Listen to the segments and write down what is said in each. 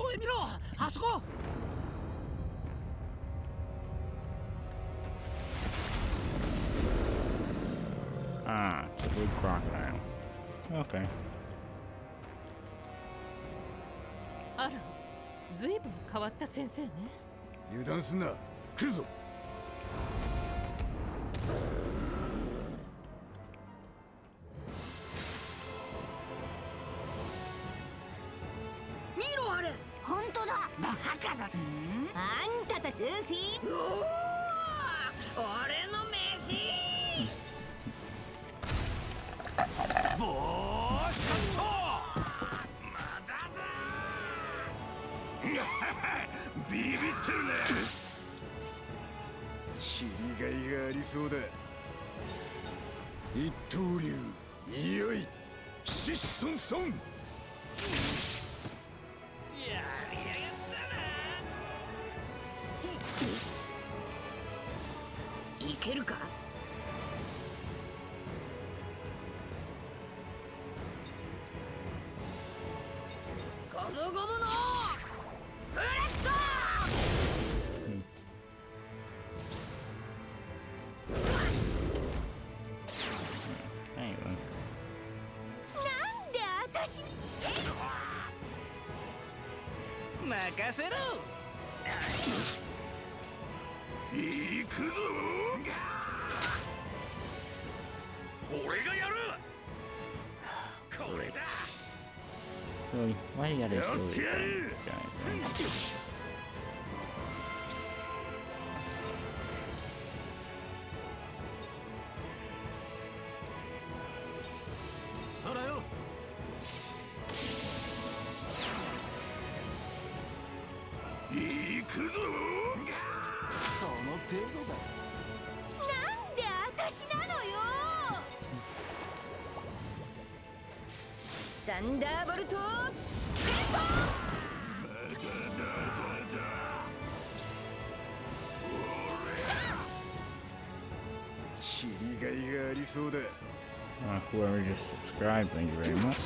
おい見ろ、あそこ。 Ah, it's a big crocodile. Okay. あら、ずいぶん変わった先生ね。 油断すんな、来るぞ。 見ろあれ、本当だ。バカだ。あんたたちルフィ。おお、俺の飯。 ボーシャット。まだだ。ビビってるね。 切りがいがありそうだ。一刀流、いよいシッソンソン。 やりやがったな。 いけるか。ゴムゴムのブレッド。 Anyway. なんで私に。 任せろ。行くぞ。俺がやる。これだ。 Really? Why you gotta show these Yeah. guys? そらよ。行くぞ。その程度だ。 なんで私なのよ。サンダーボルト。 切りがいがありそうだ。 Whoever just subscribed, thank you very much.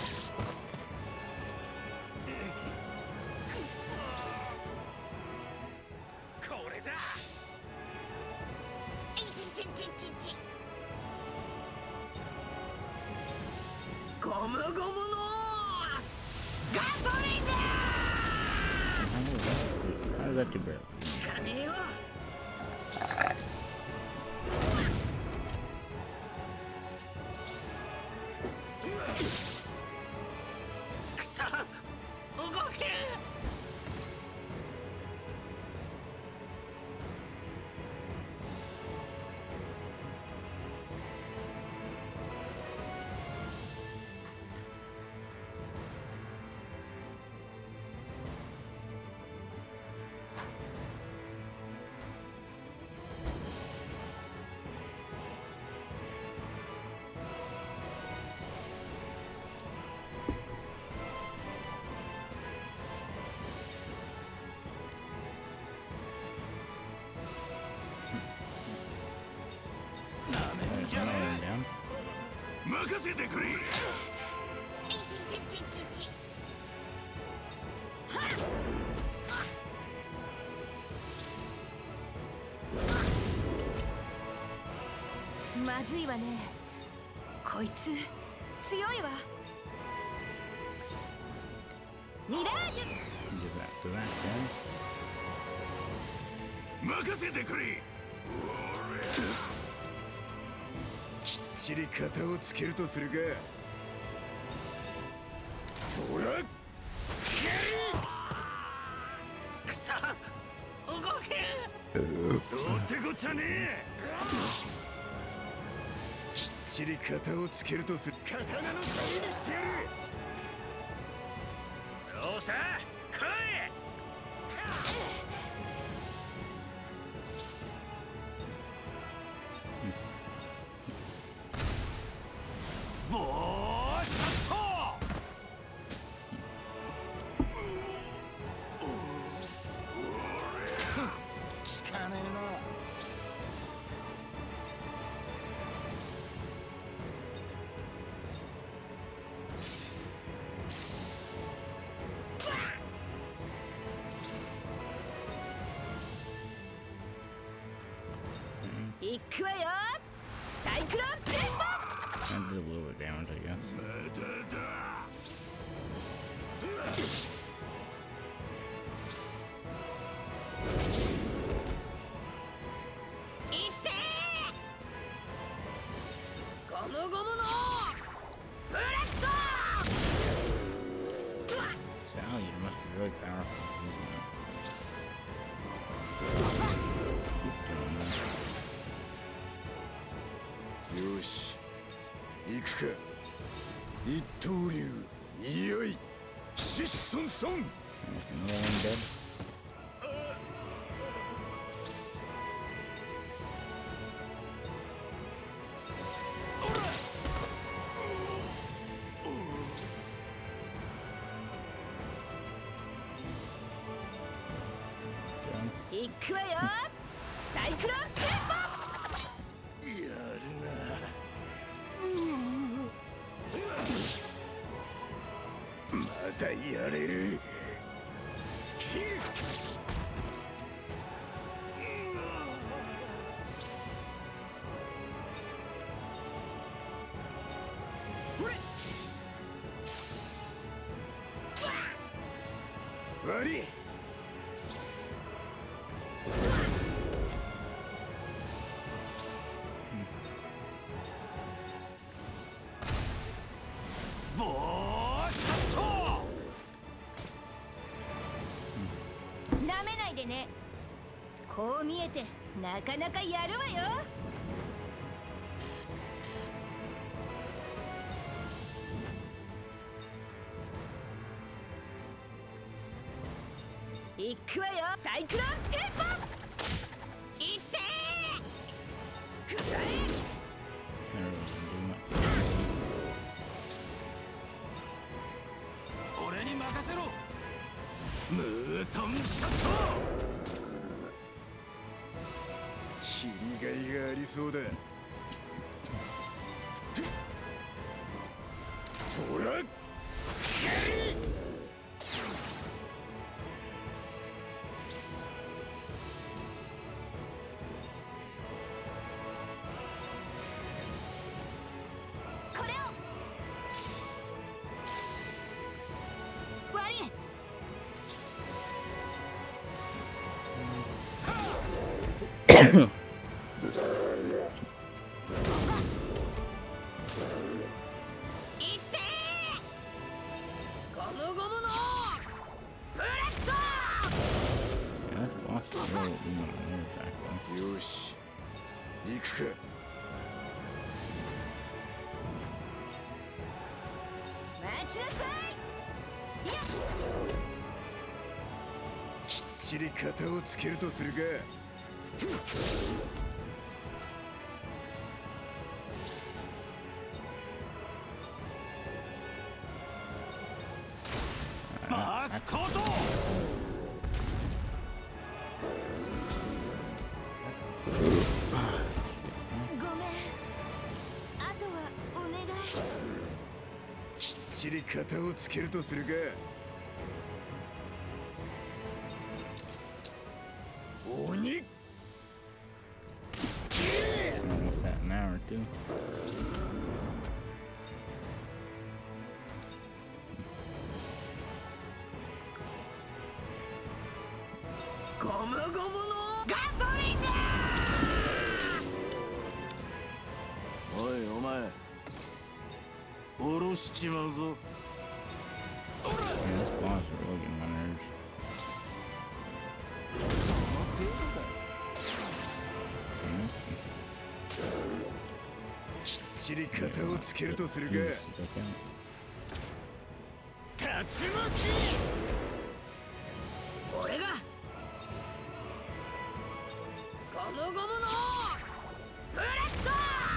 これだ。 ゴムゴムのガトリング。 How does that do better? 聞かねえよ。 くそ、動け。 There's another one down. 任せてくれ。 まずいわね。こいつ強いわ。ミラージュ。 Give that to that guy. 任せてくれ。 きっちり型をつけるとするか。ほら。 くそ、動け。どうってこっちゃねえ。 きっちり型をつけるとする。刀の旅にしてやる。 どうした。来い。ボーシャット。効かねえな。 行くわよ。サイクロンテンポ。 That did a little bit of damage, I guess. いってー。ゴムゴムのブレッド。 Sally, you must be really powerful. Keep doing that. よし行くか一刀流いよいシッソンソン There's another one dead. 行くわよ。サイクロンテンポ。 やるまだやれるキル悪いボーシャット。 なめないでね。こう見えてなかなかやるわよ。行くわよ。サイクロンテンポ。行ってー。くらえ。 There was some doing that. 俺に任せろ。ムートンシャット。 切りがいがありそうだほらこれを。悪い。いってー。ゴムゴムのブレッド。 Yeah, this boss is really doing my nerves, actually. よし行くか待ちなさい。いや。 きっちり型をつけるとするかバースコート。 ごめん。あとはお願い。 きっちり型をつけるとするか鬼 Almost that an hour, too. ゴムゴムのガトリング。 おいお前下ろしちまうぞ。 Yeah, this boss is really getting my nerves. その程度だ。 きっちり型をつけるとするか Jeez, look out. 竜巻。 俺がゴムゴムのブレッド。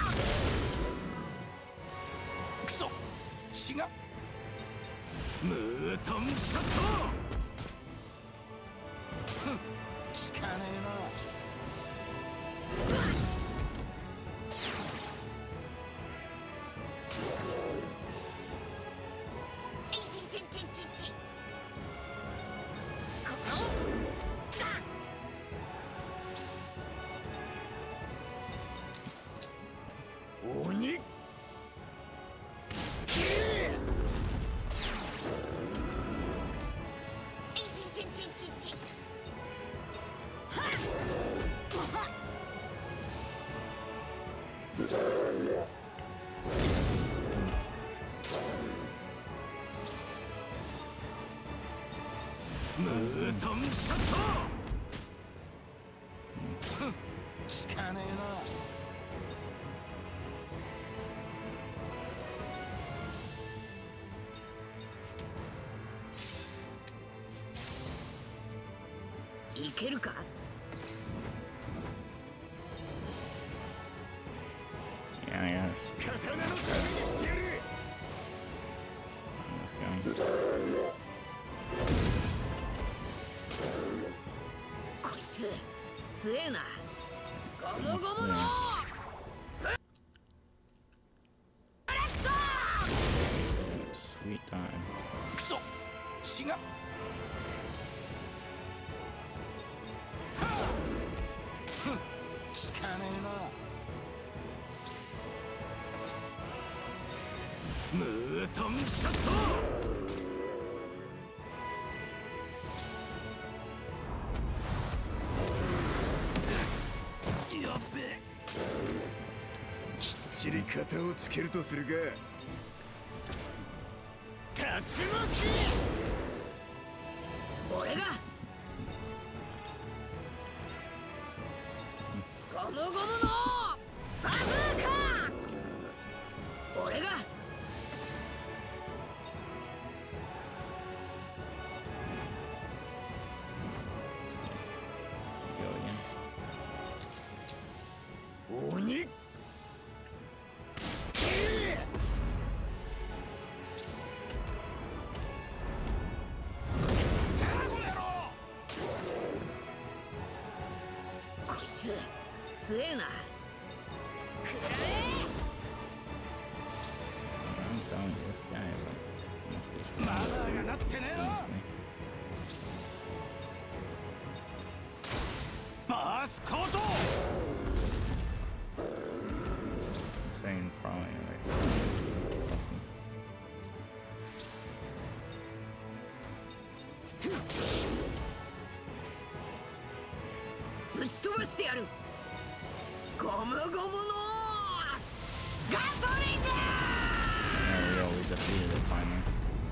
クソ血が。ムートンシャット。ふん効かねえな。 いちちちちち。この。 いけるか。 Yeah, I guess. 刀のためにしてやる。 This guy. こいつ強えな。ゴムゴムの Sweet time. クソ血が。ふん、効かねえな。 ムートンショット。やっべ。 きっちり型をつけるとするが。 竜巻。 俺がゴムゴムのバズーカ。俺が Go again. 鬼。 こいつ強えな。くらえ。 I'm telling you, this guy must be マ smart. ナーがなってねえな。バースコート。 Saying probably like. ぶっ飛ばしてやる。ゴムゴムのガトリング。 There we go, we defeated it finally.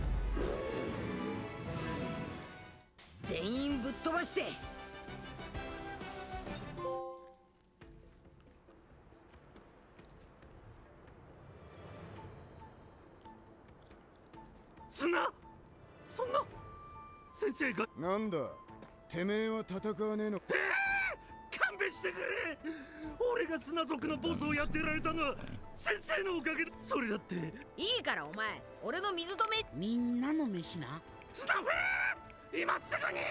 全員ぶっ飛ばして。 砂。そんな。先生が。 なんだ。てめえは戦わねえの。 勘弁してくれ。俺が砂族のボスをやってられたのは先生のおかげだ。それだっていいからお前、俺の水止め。 みんなの飯な。 スタッフ今すぐに。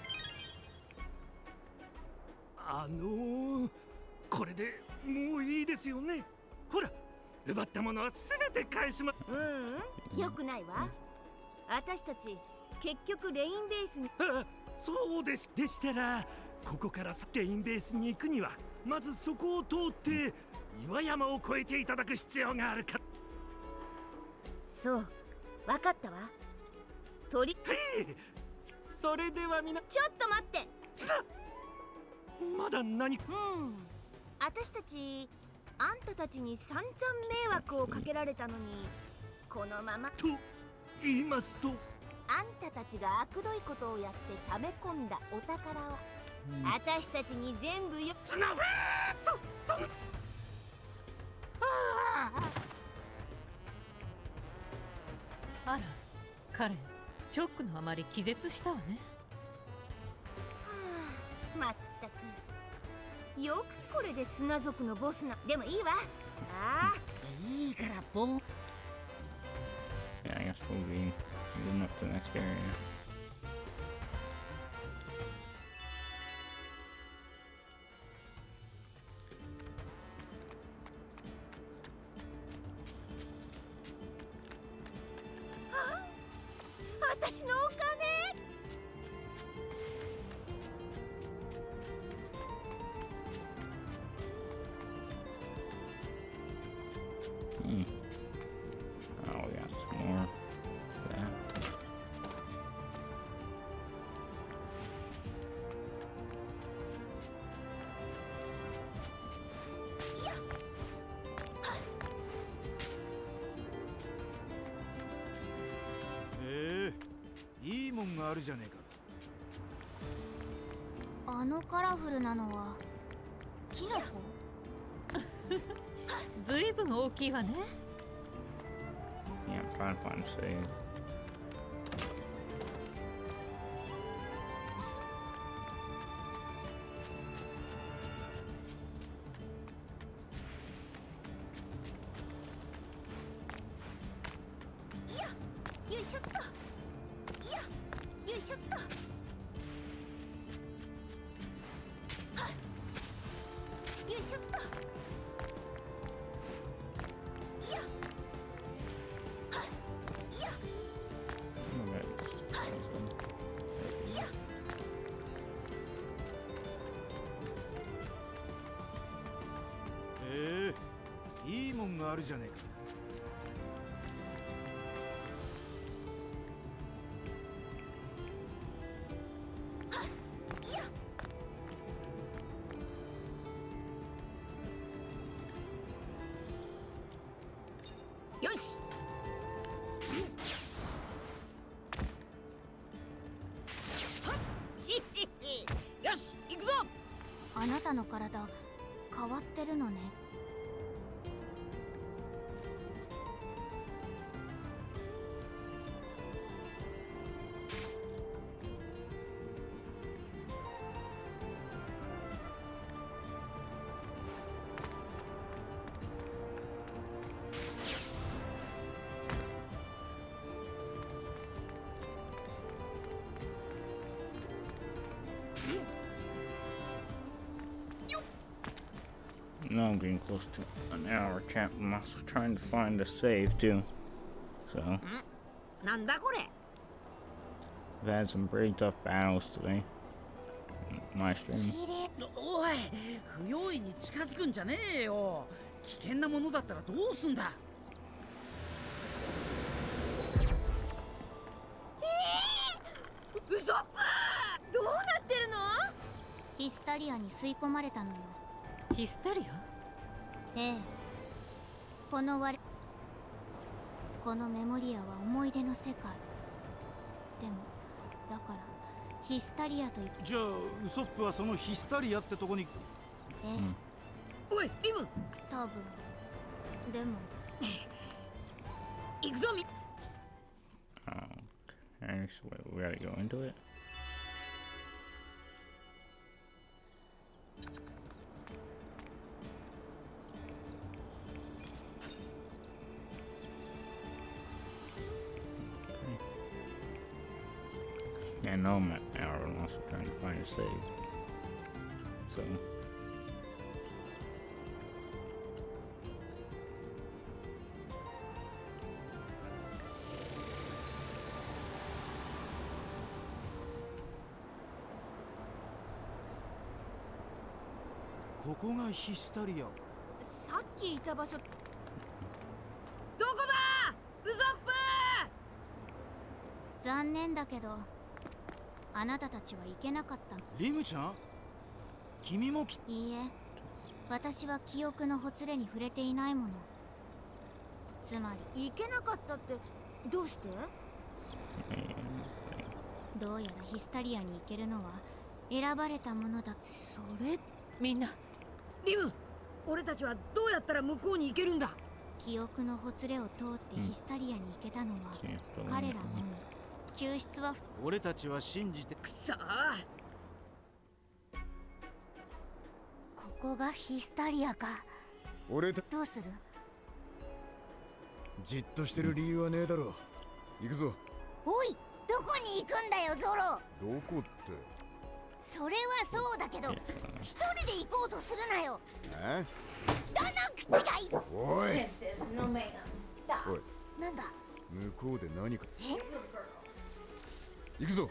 これでもういいですよね。ほら、奪ったものは全て返しま。 よくないわ。私たち結局レインベースに。 あ、そうでしたら、ここからレインベースに行くにはまずそこを通って岩山を越えていただく必要があるか。 そう、わかったわ。鳥。 はい、それではみな。 ちょっと待って。 まだ何。 私たちあんたたちに散々迷惑をかけられたのに、このままと言いますと、 あんたたちが悪どいことをやって溜め込んだお宝を、私たちに全部よ。 スナフそあら、彼ショックのあまり気絶したわね。 まったく、よくこれで砂族のボスな。でもいいわ。ああ、 いいからボン。 Yeah, I guess we'll be moving up to the next area. 私のお金。 Hmm. Oh, we got some more of that. Eh, いいもんがあるじゃねえか。 あのカラフルなのはキノコ？ ずいぶん大きいわね。 Yeah, I'm trying to find a save. があるじゃねえか。 よし。よし、行くぞ。 あなたの体変わってるのね。 Now I'm getting close to an hour. Chat. I'm also trying to find a save too. So I've なんだこれ。 had some pretty tough battles today. My stream. おい、不用意に近づくんじゃねえよ。危険なものだったらどうすんだ。 ウソップー、どうなってるの？ ヒスタリアに吸い込まれたのよ。 ヒスタリア？ ええ。このメモリアは思い出の世界。でもだからヒスタリアという。 じゃあウソップはそのヒスタリアってとこに。 ええ。 おい、リム。 多分。でも行くぞみ。 Okay, so we gotta go into it. Yeah, I know I'm at hour. I'm also trying to find a save. So. ここがヒスタリア。 さっきいた場所。 どこだ？ウソップー。 残念だけどあなたたちは行けなかったの。 リムちゃん、君もいいえ、私は記憶のほつれに触れていないもの。つまり行けなかったってどうして？どうやらヒスタリアに行けるのは選ばれたものだ。それみんなリム、俺たちはどうやったら向こうに行けるんだ？ 記憶のほつれを通ってヒスタリアに行けたのは彼らのみ。救出は俺たちは信じて。 くそー。 ここがヒスタリアか。 俺たどうする？ じっとしてる理由はねえだろ。行くぞ。 おい、どこに行くんだよゾロ。 どこって。 それはそうだけど一人で行こうとするなよ。 え？ どの口がいい？ おい。おい。 なんだ？ 向こうで何か。 え？ 行くぞ。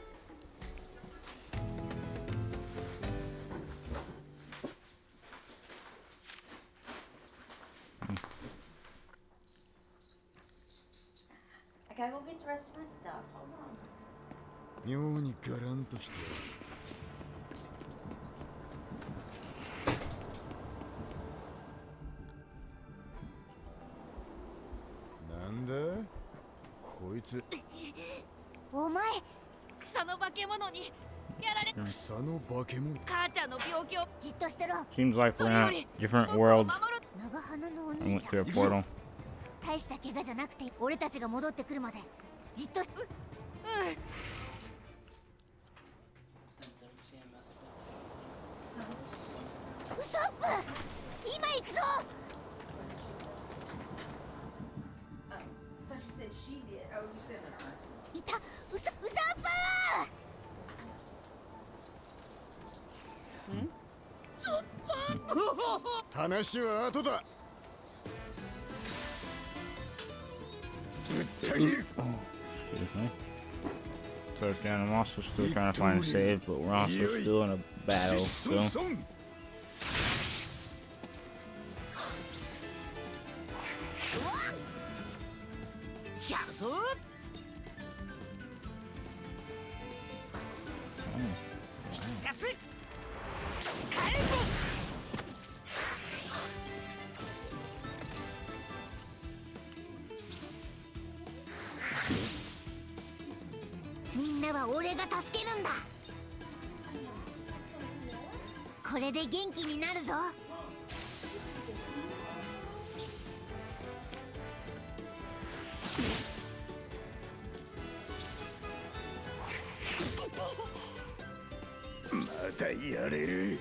妙にガランとして。なんだこいつ。 お前草の化け物にやられ。 草の化け物。 母ちゃんの病気を。 じっとしてろ。 Seems like we're in a different world. 長鼻のお I 兄 went ちゃ through ん。 a portal. 大した怪我じゃなくて俺たちが戻ってくるまでじっとし。ウソップ、今行くぞ。いた、ウソップ。 話は後だ。絶対に。 Excuse me. So again, I'm also still trying to find a save, but we're also still in a battle. So. そ必殺火炎星。 みんなは俺が助けるんだ。これで元気になるぞ。 またやれる。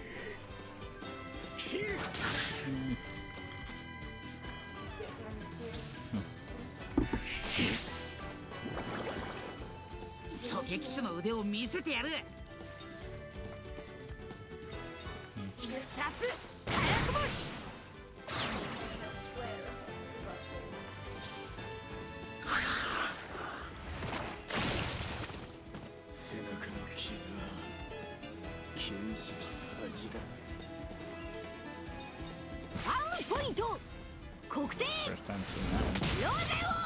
狙撃手の腕を見せてやる。必殺火薬星。 背中の傷は剣士の恥だ。 アウトポイント国定 First time seeing that one. ロゼオ。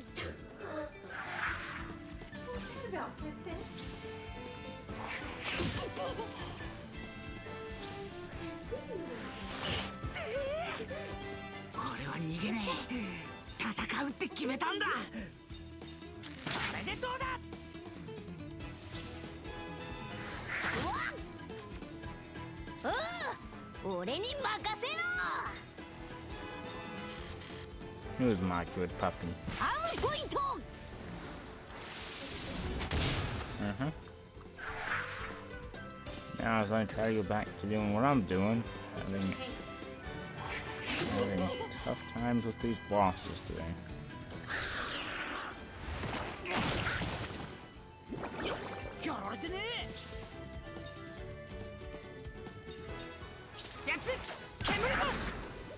俺は逃げねえ。戦うって決めたんだ。これでどうだ。 俺に任せろ。 Who's my good puppy? アウトポイント。 Now as I try to go back to doing what I'm doing, having tough times with these bosses today. やられてねえ。必殺煙星。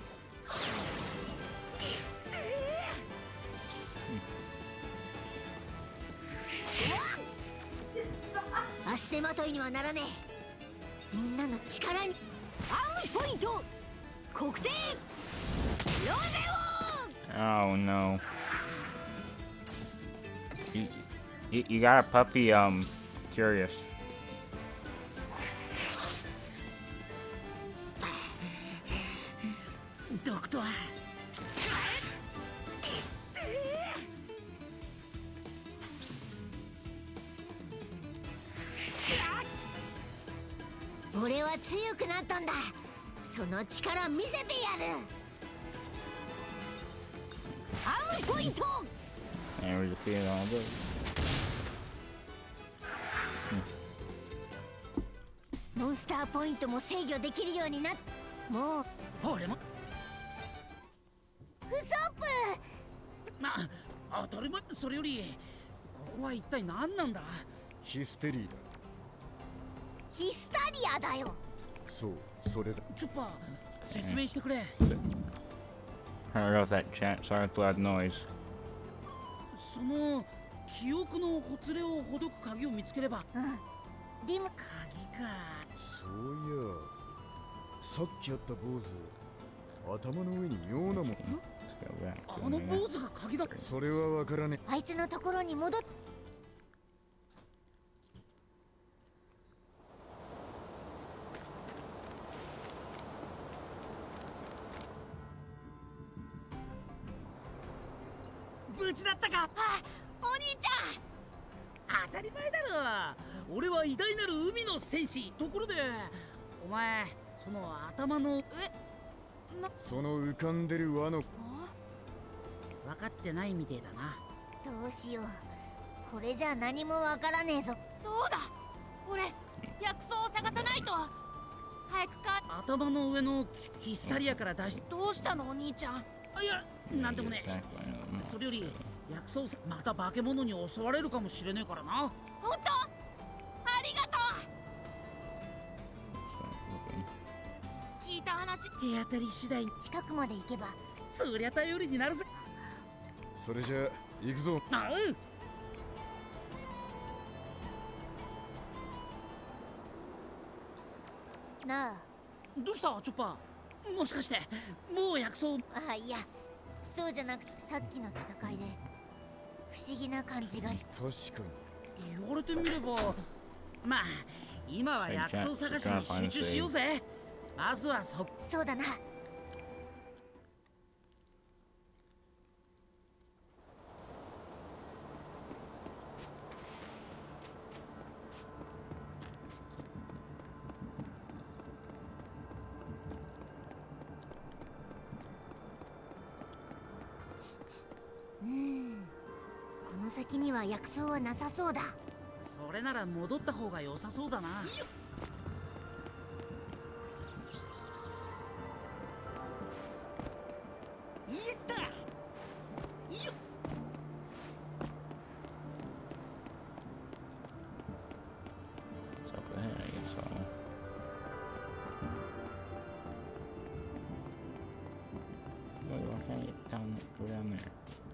足手まといにはならねえ。みんなの力にアウトポイント国定ロゼオ。 Oh no. You got a puppy, curious. ドクトは俺は強くなったんだ。その力見せてやる。アウトポイント。 And we defeated all those. モンスターポイントも制御できるようになっ。もう俺もウソップ。 当たり前。それよりここは一体何なんだ。 ヒステリーだ。 ヒスタリアだよ。 そう、それだ。 チョッパー説明してくれ。 Heard of that chat. Sorry for that noise. その記憶のほつれをほどく鍵を見つければ。 でも鍵か。 そういや、さっきやった坊主、頭の上に妙なもん。 Let's go back to あの it. 坊主が鍵だ。 それはわからねあいつのところに戻っ。 無事だったか。 お兄ちゃん。 当たり前だろ。俺は偉大なる海の戦士。ところでお前その頭のその浮かんでる輪の。 分かってないみてえだな。 どうしよう。これじゃ何もわからねえぞ。 そうだ、俺薬草を探さないと。早くか。 頭の上のヒスタリアから脱出。 どうしたのお兄ちゃん。 いや、なんでもねえ。それより薬草さまた化け物に襲われるかもしれねえからな。 本当？ありがとう。聞いた話。 手当たり次第近くまで行けば。 そりゃ頼りになるぜ。 それじゃ行くぞ。 あなあ。 どうしたチョッパー。もしかしてもう薬草。 いや、そうじゃなくてさっきの戦いで不思議な感じがし。 確かに。 言われてみれば、まあ今は薬草探しに集中しようぜ。まずはそうだな。この先には薬草はなさそうだ。 それなら戻った方が良さそうだな。 Go down there.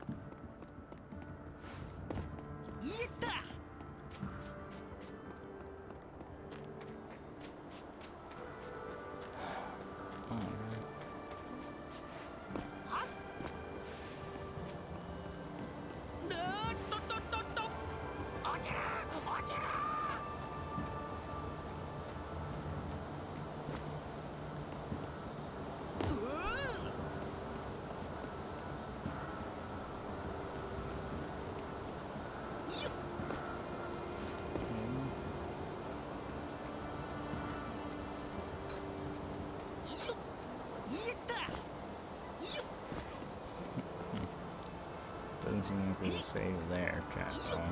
Doesn't seem like there's a save there, chat. So.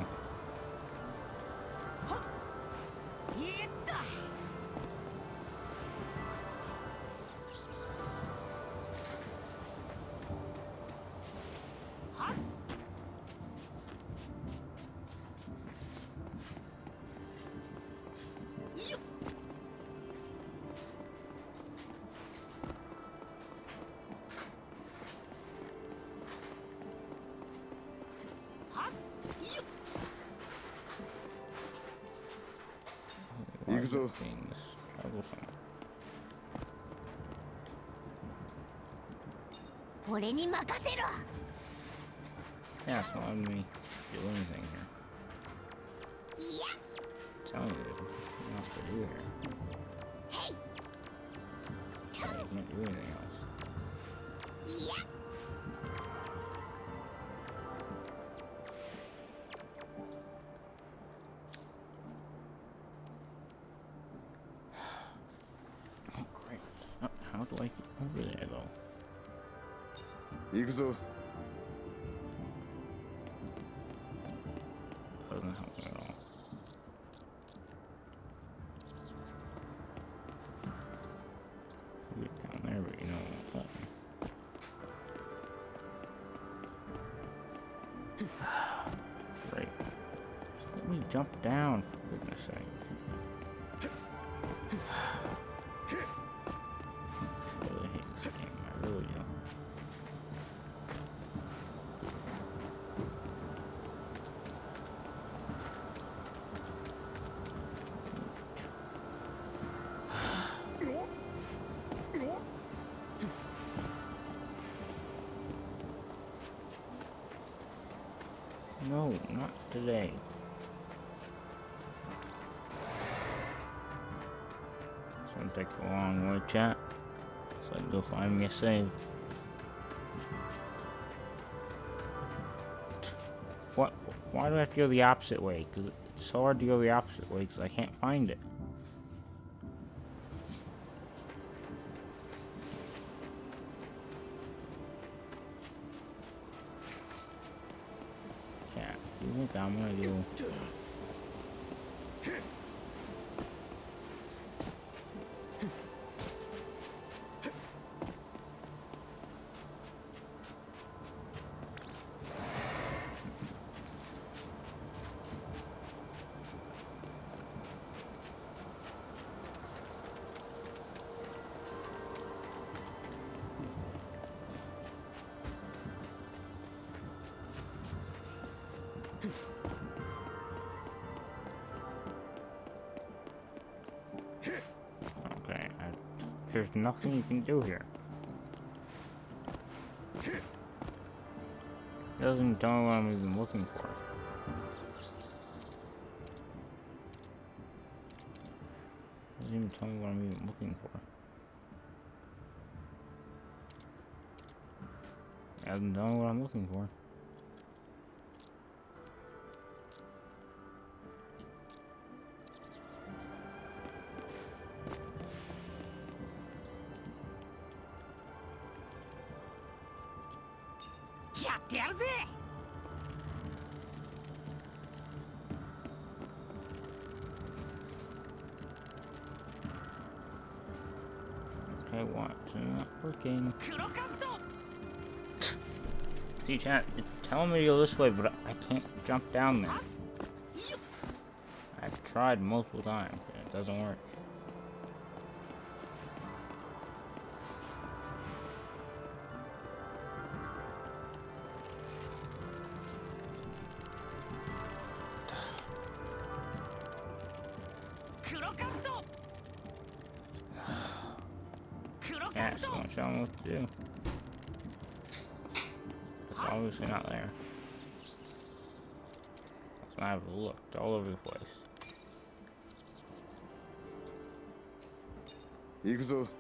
Things troublesome. 俺に任せろ。 Yeah, it's not letting me do anything here. Tell me there's nothing else to do here. Hey. You can't do anything else. How do I get over there, though? 行くぞ。 Doesn't help me at all. Get down there, but you know it won't let me. Great. Just let me jump down, for goodness sake. No, not today. It's gonna take a long way, chat. So I can go find me a save. What? Why do I have to go the opposite way? Because it's so hard to go the opposite way because I can't find it. You think I'm gonna do? Okay, there's nothing you can do here. Doesn't tell me what I'm even looking for. Doesn't even tell me what I'm even looking for. Doesn't tell me what I'm looking for. Okay, what? It's not working. See, chat, it's telling me to go this way, but I can't jump down there. I've tried multiple times, and it doesn't work. Yeah, just won't show me what to do. It's obviously not there. So I've looked all over the place. 行くぞ。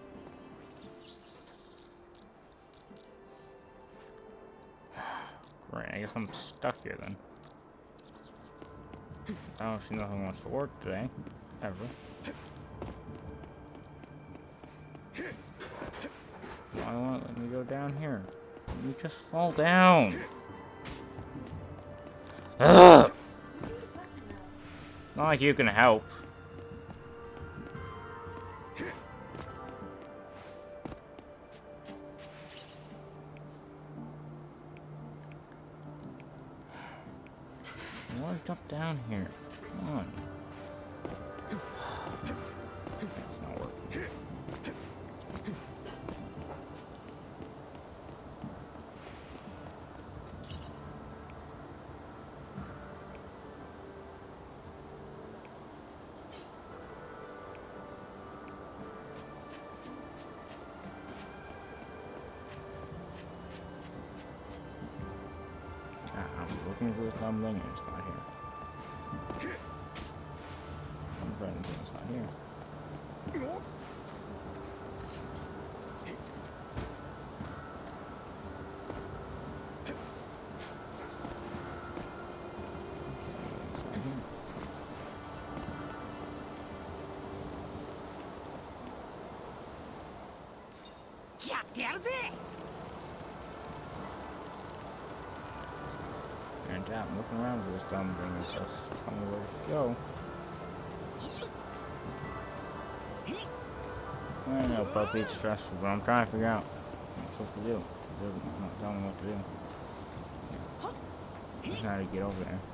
Great, I guess I'm stuck here then. I don't see nothing wants to work today. Ever. Why won't it let me go down here? Let me just fall down. Ugh! Not like you can help. I want to jump down here. Come on. It's not working. I'm looking for something and it's not here. I'm afraid it's not here. And yeah, I'm looking around for this dumb thing. It's just tell me where to go. I know, puppy, it's stressful, but I'm trying to figure out what I'm supposed to do. It doesn't not tell me what to do. Just how to get over there.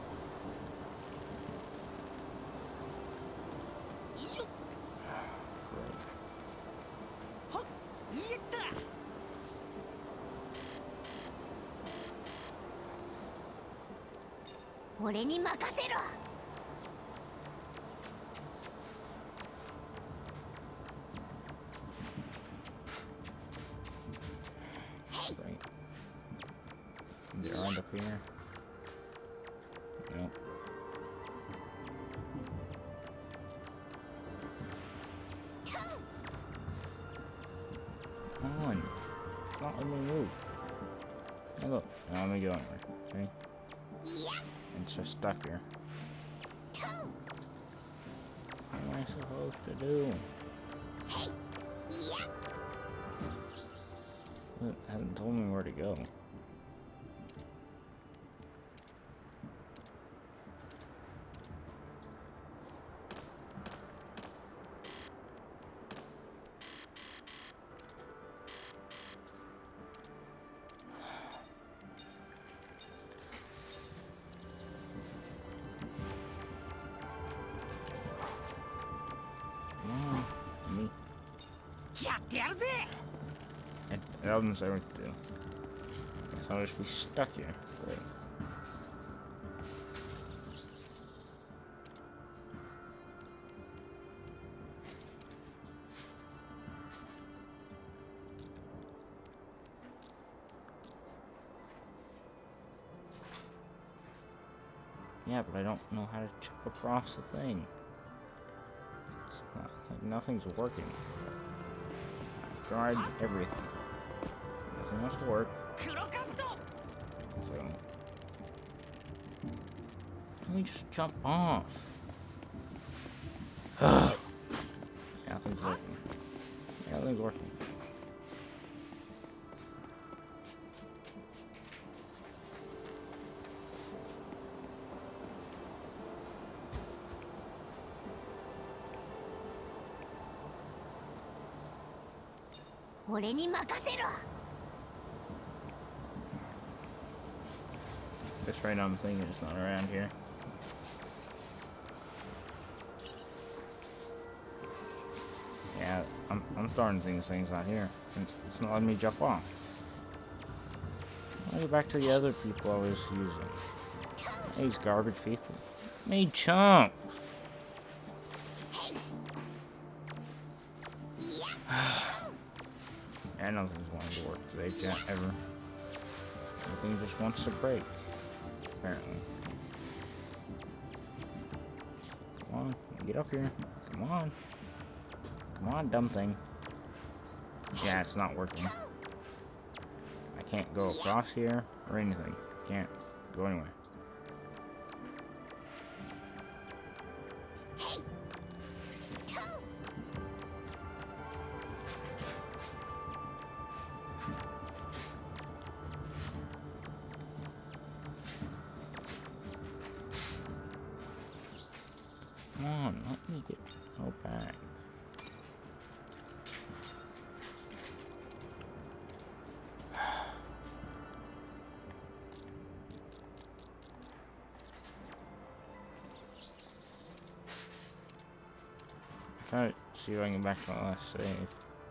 Great. 俺に任せろ。 Great. Is there end up here? Nope. Come on. Not let me move. Hey, look. Now let me go anywhere. See? It's just stuck here. What am I supposed to do? It hasn't told me where to go. It doesn't say what to do. Guess I'll just be stuck here. Great. Yeah, but I don't know how to jump across the thing. It's not, like, nothing's working. I've tried everything. Nothing wants to work. So, let me just jump off. Nothing's working. Nothing's working. 俺に任せろ。 This random thing is not around here. Yeah, I'm starting to think this thing's not here. It's not letting me jump off. I'll get back to the other people I was using. These garbage people. Made chunks. And nothing's wanting to work today, can't ever. Everything just wants to break. Apparently. Come on, get up here. Come on. Come on, dumb thing. Yeah, it's not working. I can't go across here or anything. Can't go anywhere. Come on, let me go back. Try to see if I can get back to my last save.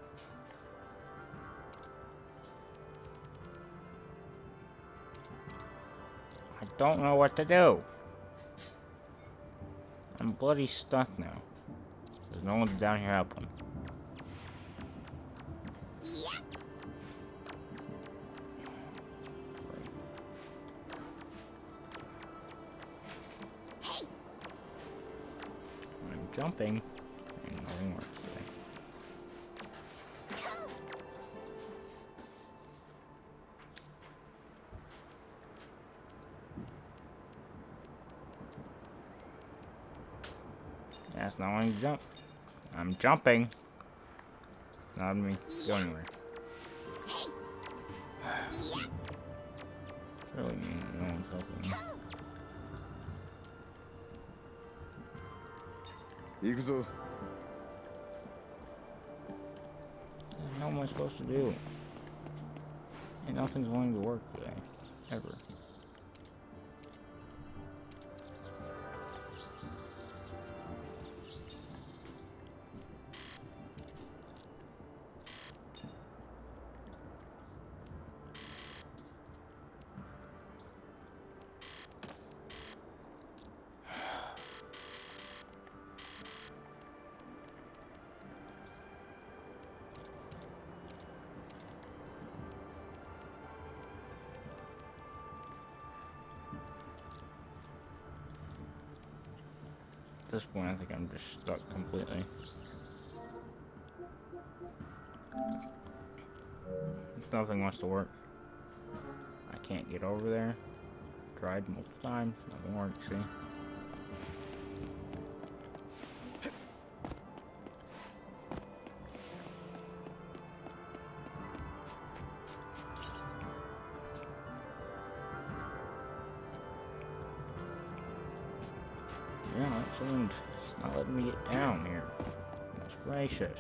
I don't know what to do. I'm bloody stuck now. There's no one down here helping. I'm jumping, and nothing works today. That's not wanting to jump. I'm jumping. Not letting me go anywhere. Really mean no one's helping me. 行くぞ。 What the hell am I supposed to do? And nothing's wanting to work today. Ever. At this point, I think I'm just stuck completely. Nothing wants to work. I can't get over there. Tried multiple times, nothing works, see? Yeah, that wind. It's not letting me get down here. It's gracious.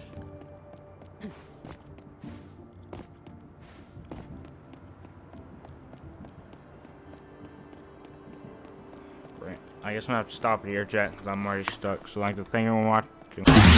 Right. I guess I'm gonna have to stop it here, chat, because I'm already stuck. So, like, the thing I'm watching.